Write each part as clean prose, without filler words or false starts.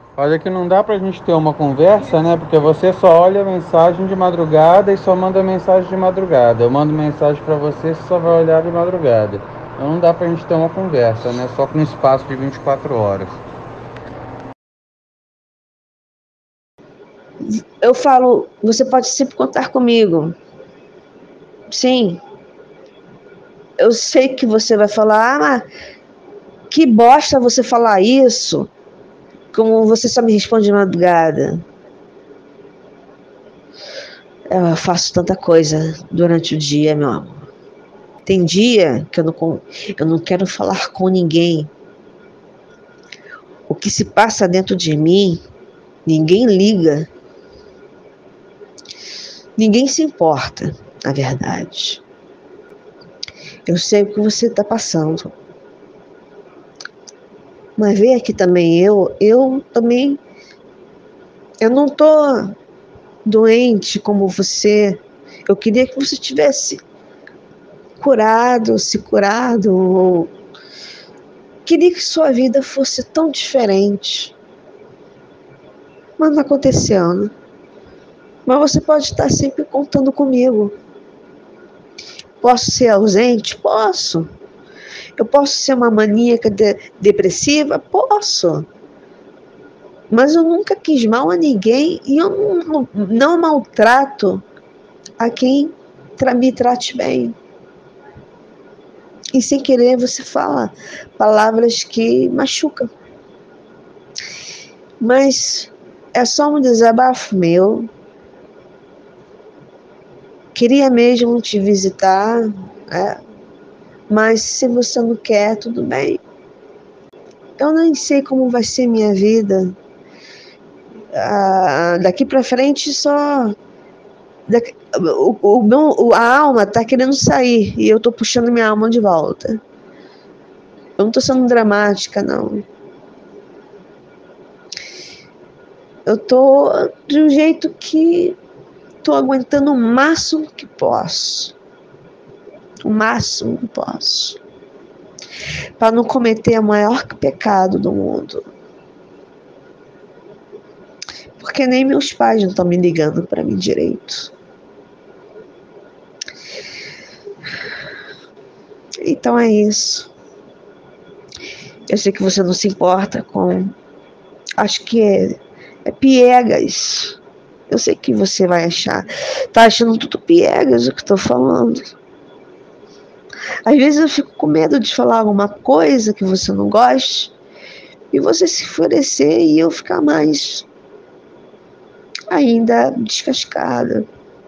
Olha que não dá pra gente ter uma conversa, né? Porque você só olha a mensagem de madrugada e só manda mensagem de madrugada. Eu mando mensagem pra você, você só vai olhar de madrugada. Então não dá pra gente ter uma conversa, né? Só com um espaço de 24 horas. Eu falo, você pode sempre contar comigo. Sim, eu sei que você vai falar, mas que bosta você falar isso, como você só me responde de madrugada. Eu faço tanta coisa durante o dia, meu amor. Tem dia que eu não quero falar com ninguém. O que se passa dentro de mim, ninguém liga. Ninguém se importa, na verdade. Eu sei o que você está passando. Mas vem aqui também, eu também, eu não tô doente como você. Eu queria que você tivesse curado, se curado, ou queria que sua vida fosse tão diferente. Mas não aconteceu, né? Mas você pode estar sempre contando comigo. Posso ser ausente? Posso. Eu posso ser uma maníaca depressiva? Posso. Mas eu nunca quis mal a ninguém e eu não maltrato a quem me trate bem. E sem querer você fala palavras que machucam. Mas é só um desabafo meu. Queria mesmo te visitar, né? Mas se você não quer, tudo bem. Eu nem sei como vai ser minha vida. Daqui para frente só. A alma tá querendo sair e eu tô puxando minha alma de volta. Eu não tô sendo dramática, não. Eu tô de um jeito que tô aguentando o máximo que posso. O máximo que posso. Para não cometer o maior pecado do mundo. Porque nem meus pais não estão me ligando para mim direito. Então é isso. Eu sei que você não se importa com. Acho que é piegas. Eu sei que você vai achar. Tá achando tudo piegas o que eu tô falando. Às vezes eu fico com medo de falar alguma coisa que você não goste e você se enfurecer e eu ficar mais ainda descascada.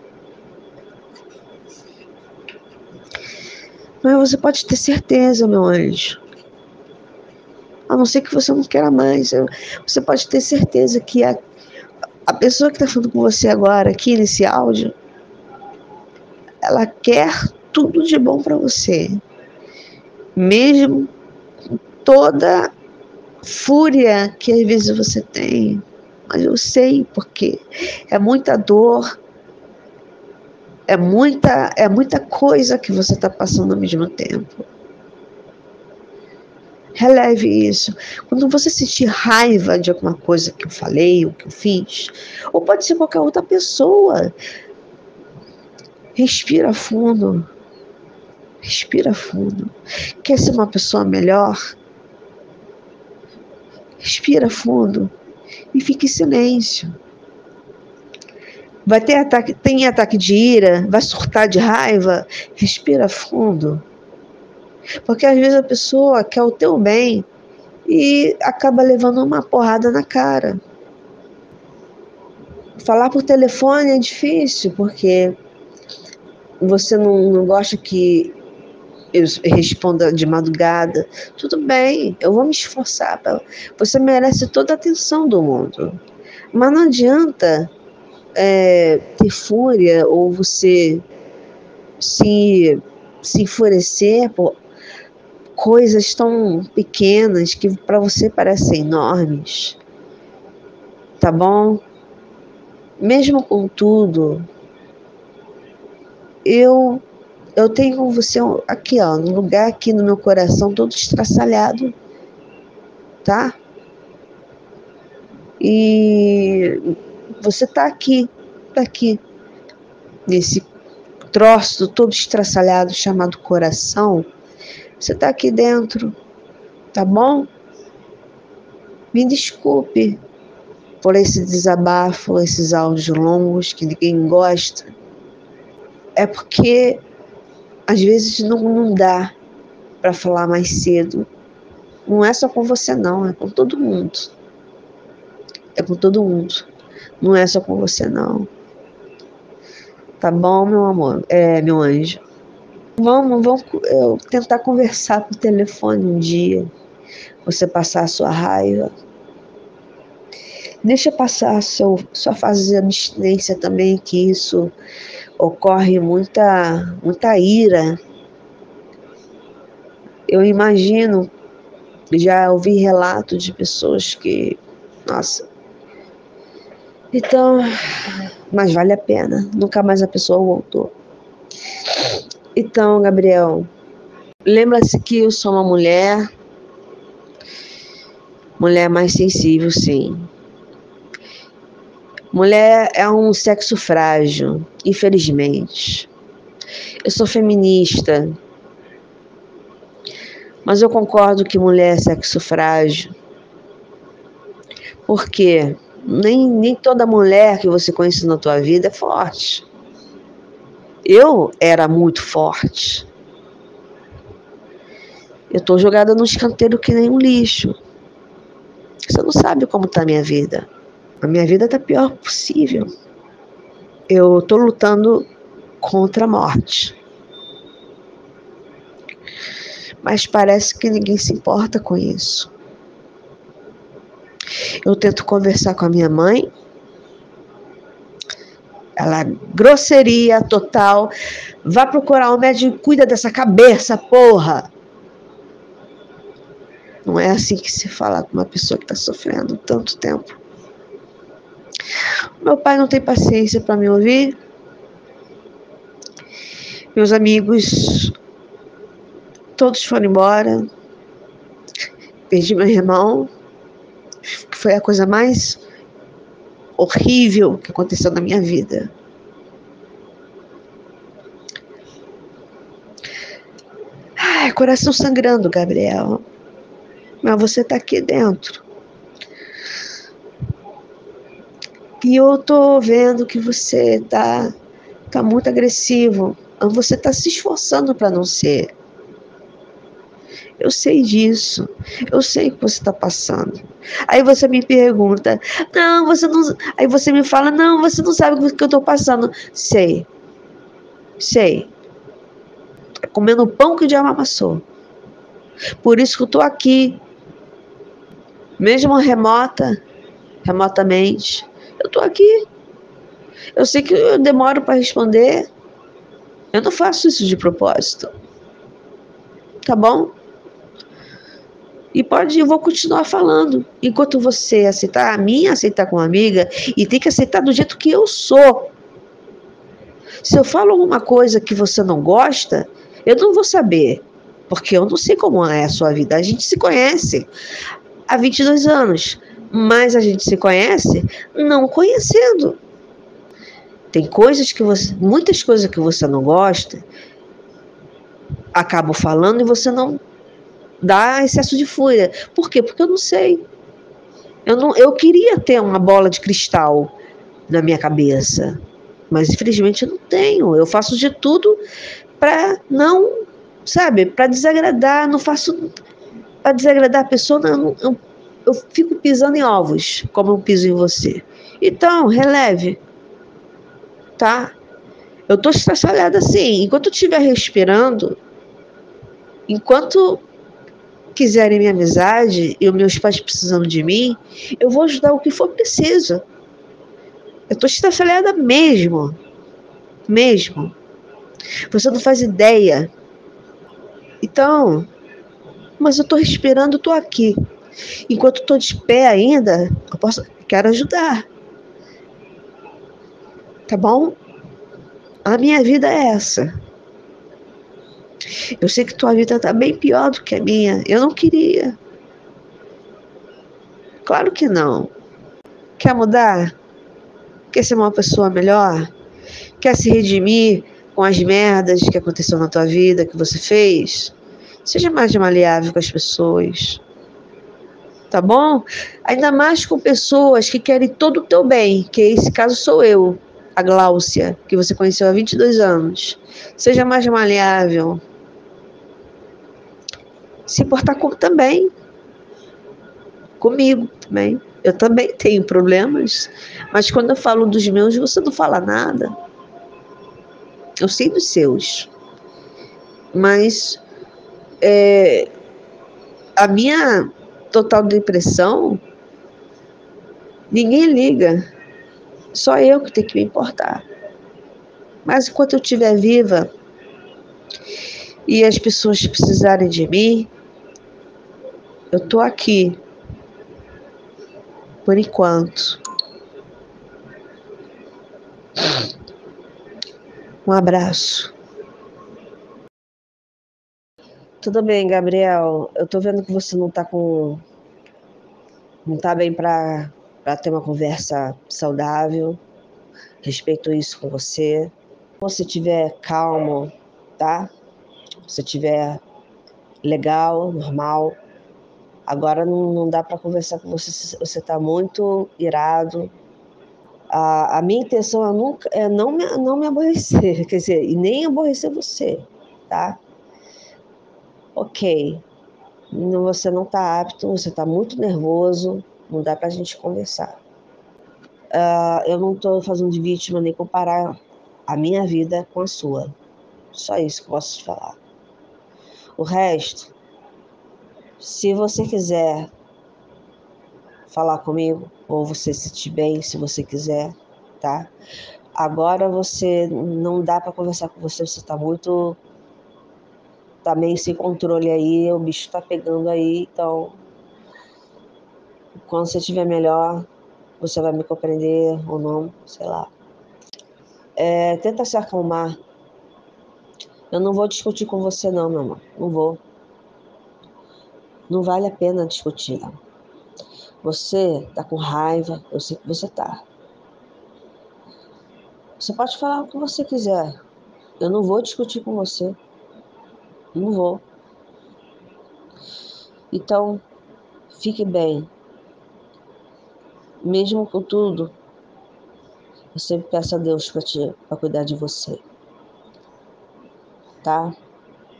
Mas você pode ter certeza, meu anjo. A não ser que você não queira mais. Você pode ter certeza que a pessoa que está falando com você agora, aqui nesse áudio, ela quer tudo de bom para você. Mesmo toda fúria que às vezes você tem. Mas eu sei porque é muita dor, é muita coisa que você está passando ao mesmo tempo. Releve isso. Quando você sentir raiva de alguma coisa que eu falei, ou que eu fiz, ou pode ser qualquer outra pessoa, respira fundo. Respira fundo. Quer ser uma pessoa melhor? Respira fundo e fique em silêncio. Vai ter ataque, tem ataque de ira, vai surtar de raiva, respira fundo. Porque às vezes a pessoa quer o teu bem e acaba levando uma porrada na cara. Falar por telefone é difícil, porque você não gosta que eu responda de madrugada. Tudo bem, eu vou me esforçar. Você merece toda a atenção do mundo. Mas não adianta ter fúria ou você se enfurecer por coisas tão pequenas que para você parecem enormes. Tá bom? Mesmo com tudo, eu tenho com você aqui, ó, no lugar aqui no meu coração todo estraçalhado, tá? E você tá aqui, nesse troço todo estraçalhado chamado coração. Você tá aqui dentro, tá bom? Me desculpe por esse desabafo, esses áudios longos que ninguém gosta. É porque às vezes não dá para falar mais cedo. Não é só com você não, é com todo mundo. É com todo mundo. Não é só com você não. Tá bom, meu amor? Meu anjo. Vamos eu tentar conversar por telefone um dia. Você passar a sua raiva. Deixa passar a sua fase de abstinência também, que isso ocorre muita ira. Eu imagino, já ouvi relatos de pessoas que, nossa. Então, mas vale a pena. Nunca mais a pessoa voltou. Então, Gabriel, lembra-se que eu sou uma mulher mais sensível, sim. Mulher é um sexo frágil, infelizmente. Eu sou feminista, mas eu concordo que mulher é sexo frágil. Porque nem toda mulher que você conhece na tua vida é forte. Eu era muito forte. Eu tô jogada no escanteio que nem um lixo. Você não sabe como tá a minha vida. A minha vida tá pior possível. Eu tô lutando contra a morte. Mas parece que ninguém se importa com isso. Eu tento conversar com a minha mãe. Ela, grosseria total. Vá procurar um médico e cuida dessa cabeça, porra. Não é assim que se fala com uma pessoa que está sofrendo tanto tempo. Meu pai não tem paciência para me ouvir. Meus amigos todos foram embora. Perdi meu irmão, que foi a coisa mais horrível que aconteceu na minha vida. Ai, coração sangrando, Gabriel. Mas você tá aqui dentro. E eu tô vendo que você tá muito agressivo. Você tá se esforçando para não ser. Eu sei disso. Eu sei o que você está passando. Aí você me pergunta, não, você não. Aí você me fala, não, você não sabe o que eu estou passando. Sei. Comendo o pão que o diabo amassou. Por isso que eu estou aqui. Mesmo remotamente, eu estou aqui. Eu sei que eu demoro para responder. Eu não faço isso de propósito. Tá bom? E eu vou continuar falando. Enquanto você aceitar a minha, aceitar com uma amiga, e tem que aceitar do jeito que eu sou. Se eu falo alguma coisa que você não gosta, eu não vou saber. Porque eu não sei como é a sua vida. A gente se conhece há 22 anos. Mas a gente se conhece não conhecendo. Tem muitas coisas que você não gosta, acabo falando e você não dá excesso de fúria. Por quê? Porque eu não sei. Eu queria ter uma bola de cristal na minha cabeça, mas infelizmente eu não tenho. Eu faço de tudo para não, sabe, para desagradar. Não faço para desagradar a pessoa. Não, eu fico pisando em ovos, como eu piso em você. Então, releve, tá? Eu tô estraçalhada assim. Enquanto eu estiver respirando, enquanto quiserem minha amizade e os meus pais precisando de mim, eu vou ajudar o que for preciso. Eu tô estraçalhada mesmo. Você não faz ideia. Então, mas eu tô respirando, eu tô aqui. Enquanto eu tô de pé ainda, quero ajudar. Tá bom? A minha vida é essa. Eu sei que tua vida tá bem pior do que a minha. Eu não queria. Claro que não. Quer mudar? Quer ser uma pessoa melhor? Quer se redimir com as merdas que aconteceu na tua vida, que você fez? Seja mais maleável com as pessoas, tá bom? Ainda mais com pessoas que querem todo o teu bem, que esse caso sou eu, a Gláucia, que você conheceu há 22 anos. Seja mais maleável. Se importar também, comigo também. Eu também tenho problemas, mas quando eu falo dos meus, você não fala nada. Eu sei dos seus, mas a minha total depressão, ninguém liga. Só eu que tenho que me importar. Mas enquanto eu estiver viva e as pessoas precisarem de mim, eu tô aqui. Por enquanto. Um abraço. Tudo bem, Gabriel. Eu tô vendo que você não tá bem para ter uma conversa saudável. Respeito isso com você. Se você estiver calmo, tá? Se você estiver legal, normal. Agora não dá para conversar com você. Você está muito irado. A minha intenção é não me aborrecer, quer dizer, e nem aborrecer você, tá? Ok, você não está apto, você está muito nervoso, não dá para a gente conversar. Eu não estou fazendo de vítima nem comparar a minha vida com a sua. Só isso que eu posso te falar. O resto, se você quiser falar comigo, ou você se sentir bem, se você quiser, tá? Agora você não dá para conversar com você, você tá meio sem controle aí, o bicho tá pegando aí, então quando você estiver melhor, você vai me compreender ou não, sei lá. Tenta se acalmar. Eu não vou discutir com você não, meu amor, não vou. Não vale a pena discutir. Você tá com raiva, eu sei que você tá. Você pode falar o que você quiser. Eu não vou discutir com você. Não vou. Então, fique bem. Mesmo com tudo, eu sempre peço a Deus para cuidar de você, tá?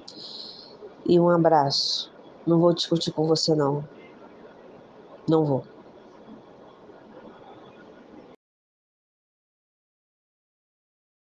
E um abraço. Não vou discutir com você, não. Não vou.